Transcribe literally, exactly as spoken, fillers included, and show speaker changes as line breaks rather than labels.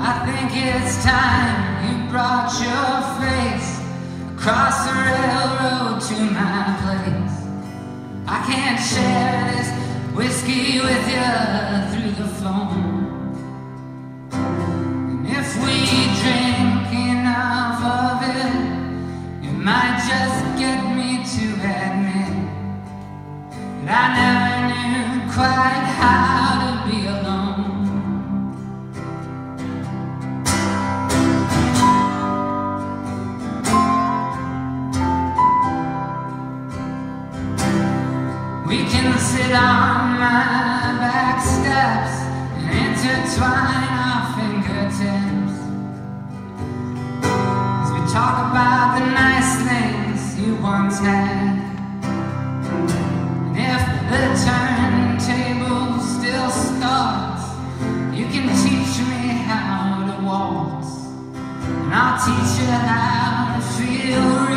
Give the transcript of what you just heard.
I think it's time you brought your face across the railroad to my place. I can't share this whiskey with you through the phone. And if we drink enough of it, it might just get me to admit that I never knew quite how to be alone. We can sit on my back steps and intertwine our fingertips as we talk about the nice things you once had. And if the turntable still starts, you can teach me how to waltz, and I'll teach you how to feel